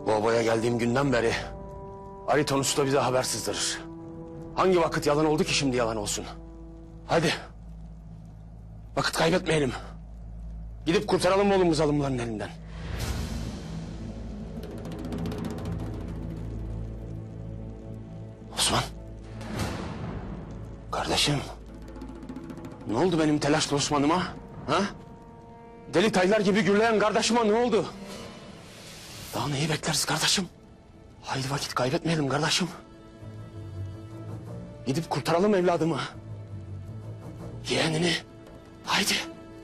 Bu obaya geldiğim günden beri Ariton Usta bize haber sızdırır. Hangi vakit yalan oldu ki şimdi yalan olsun? Hadi. Vakit kaybetmeyelim. Gidip kurtaralım oğlumuz alımların elinden. Osman. Kardeşim. Ne oldu benim telaşlı Osman'ıma? Ha? Deli taylar gibi gürleyen kardeşime ne oldu? Daha neyi bekleriz kardeşim? Haydi vakit kaybetmeyelim kardeşim. Gidip kurtaralım evladımı. Yeğenini. Haydi.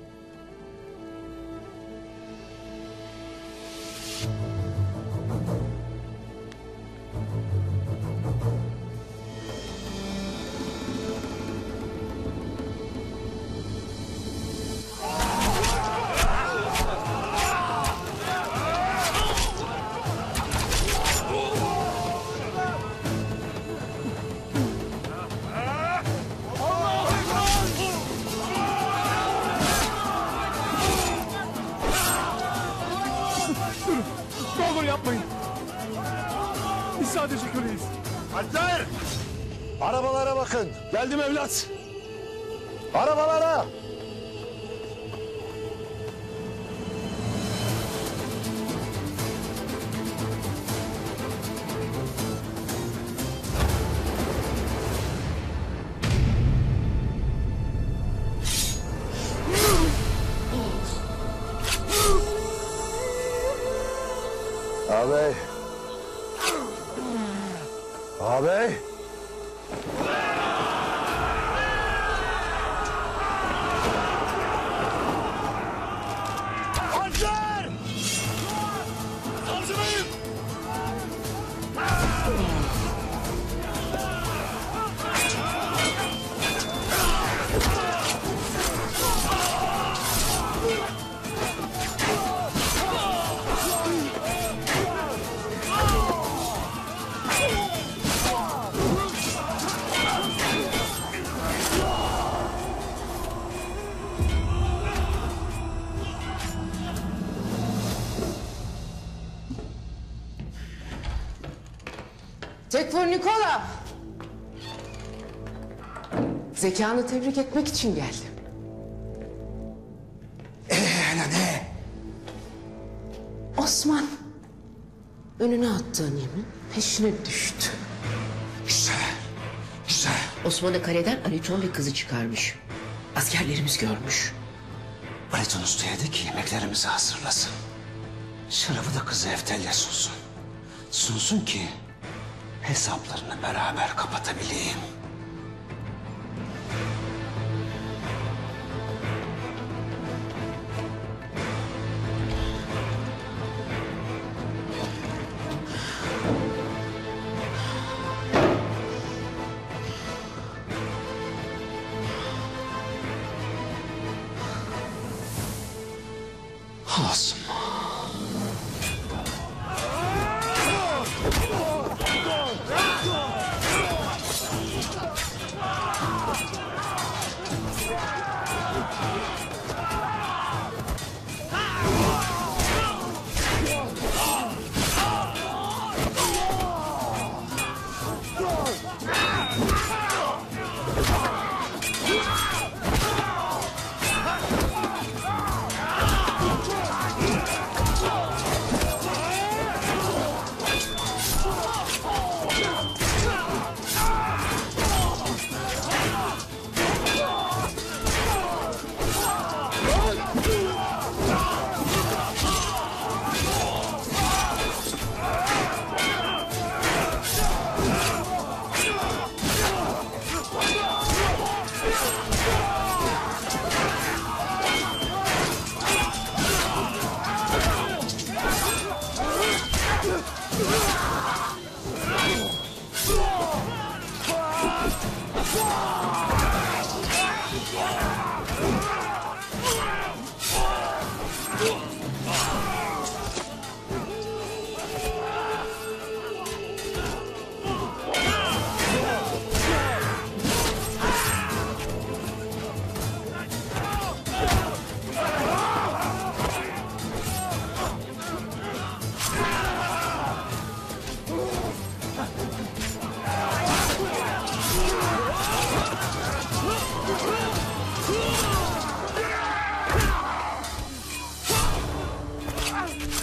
Ne olur yapmayın. Biz sadece köleyiz. Alpler! Arabalara bakın. Geldim evlat. Arabalara! Ağabey. Ağabey. Alpler! Savcılayın! Tekfur Nikola. Zekanı tebrik etmek için geldim. Ne? Osman önüne attığın yemin peşine düştü. Güzel. Osman'ı kaleden Ariton ve kızı çıkarmış. Askerlerimiz görmüş. Ariton Usta'ya de ki yemeklerimizi hazırlasın. Şarabı da kızı Eftel'le sunsun. Sunsun ki hesaplarını beraber kapatabileyim. Osman.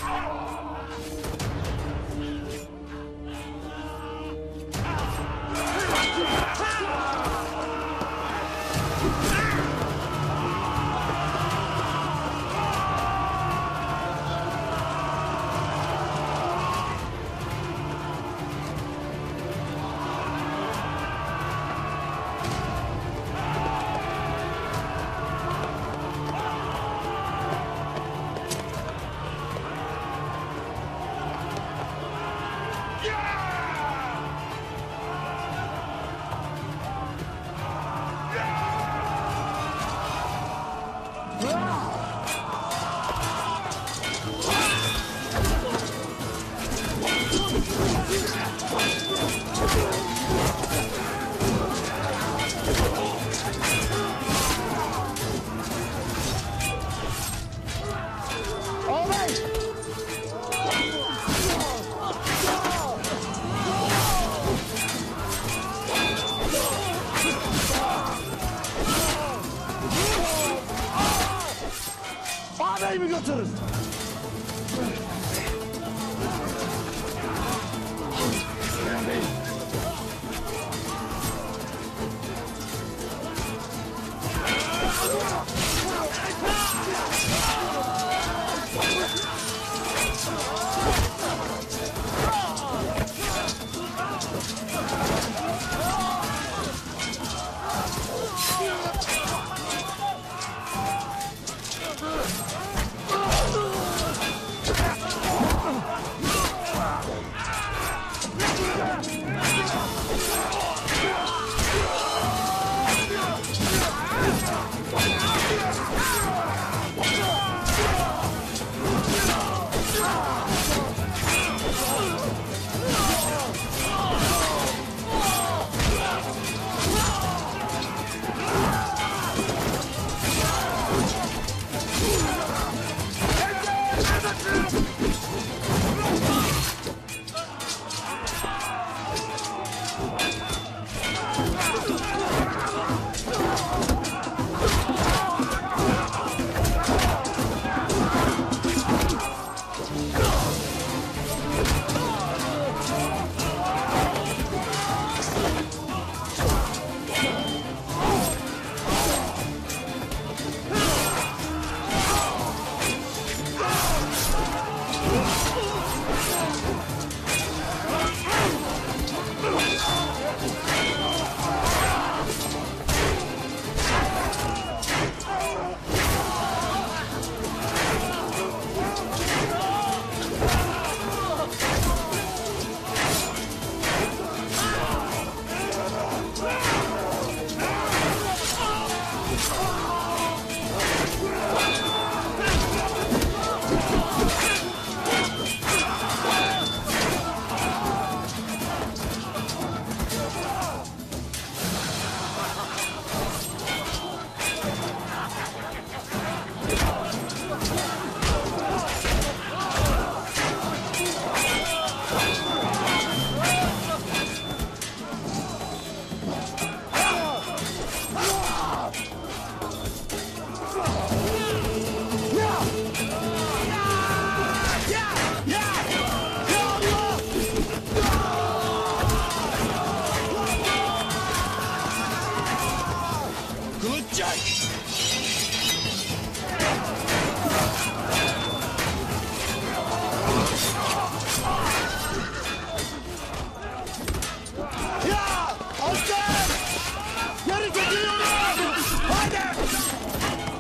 Ağabeyi mi götürün?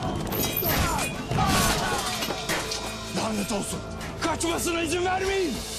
Lanet olsun. Kaçmasına izin vermeyin.